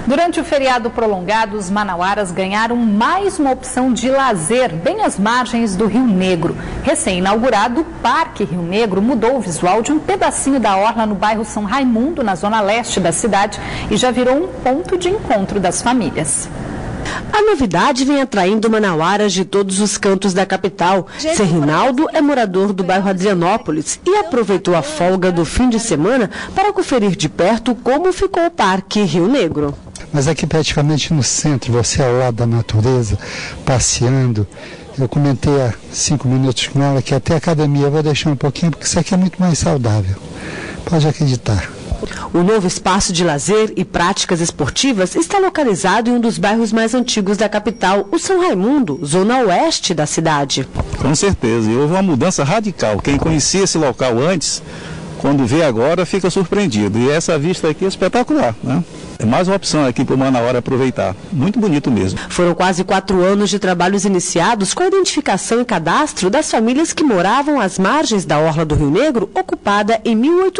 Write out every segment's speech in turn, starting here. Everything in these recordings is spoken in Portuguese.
Durante o feriado prolongado, os manauaras ganharam mais uma opção de lazer, bem às margens do Rio Negro. Recém-inaugurado, o Parque Rio Negro mudou o visual de um pedacinho da orla no bairro São Raimundo, na zona leste da cidade, e já virou um ponto de encontro das famílias. A novidade vem atraindo manauaras de todos os cantos da capital. Zé Rinaldo é morador do bairro Adrianópolis e aproveitou a folga do fim de semana para conferir de perto como ficou o Parque Rio Negro. Mas aqui praticamente no centro, você ao lado da natureza, passeando. Eu comentei há 5 minutos com ela que até a academia eu vou deixar um pouquinho, porque isso aqui é muito mais saudável. Pode acreditar. O novo espaço de lazer e práticas esportivas está localizado em um dos bairros mais antigos da capital, o São Raimundo, zona oeste da cidade. Com certeza, e houve uma mudança radical. Quem conhecia esse local antes, quando vê agora, fica surpreendido. E essa vista aqui é espetacular, né? É mais uma opção aqui para o Manauara aproveitar. Muito bonito mesmo. Foram quase 4 anos de trabalhos iniciados com a identificação e cadastro das famílias que moravam às margens da orla do Rio Negro, ocupada em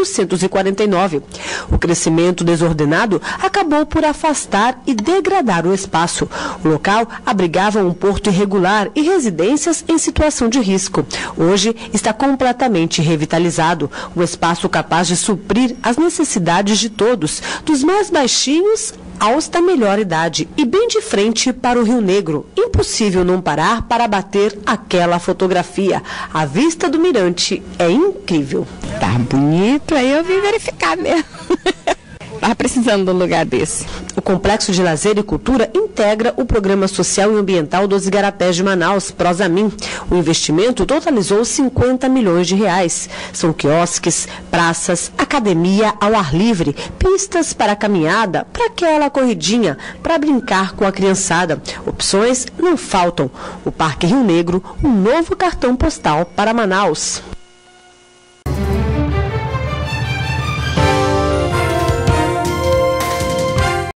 1849. O crescimento desordenado acabou por afastar e degradar o espaço. O local abrigava um porto irregular e residências em situação de risco. Hoje está completamente revitalizado. Um espaço capaz de suprir as necessidades de todos, dos mais baixinhos aos da melhor idade, e bem de frente para o Rio Negro. Impossível não parar para bater aquela fotografia. A vista do mirante é incrível. Tá bonito, aí eu vim verificar mesmo. Estava precisando de um lugar desse. O Complexo de Lazer e Cultura integra o Programa Social e Ambiental dos Igarapés de Manaus, Prosamin. O investimento totalizou 50 milhões de reais. São quiosques, praças, academia ao ar livre, pistas para caminhada, para aquela corridinha, para brincar com a criançada. Opções não faltam. O Parque Rio Negro, um novo cartão postal para Manaus.